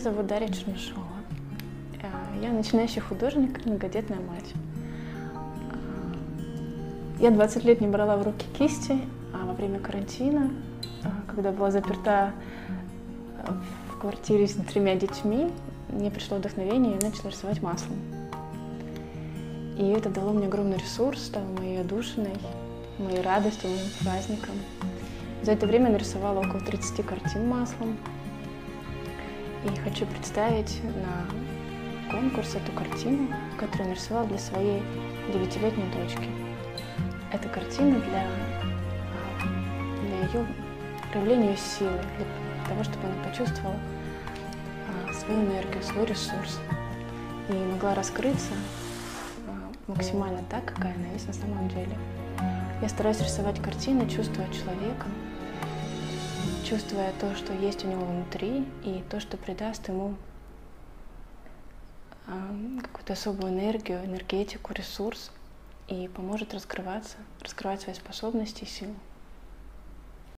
зовут Дарья Чернышова. Я начинающий художник, многодетная мать. Я 20 лет не брала в руки кисти, а во время карантина, когда была заперта в квартире с 3 детьми, мне пришло вдохновение, и я начала рисовать маслом. И это дало мне огромный ресурс, стало моей отдушиной, моей радостью, моим праздником. За это время я нарисовала около 30 картин маслом. И хочу представить на конкурс эту картину, которую я нарисовала для своей 9-летней дочки. Это картина для ее проявления ее силы, для того, чтобы она почувствовала свою энергию, свой ресурс и могла раскрыться максимально так, какая она есть на самом деле. Я стараюсь рисовать картины, чувствуя человека, чувствуя то, что есть у него внутри, и то, что придаст ему какую-то особую энергию, энергетику, ресурс и поможет раскрываться, раскрывать свои способности и силы.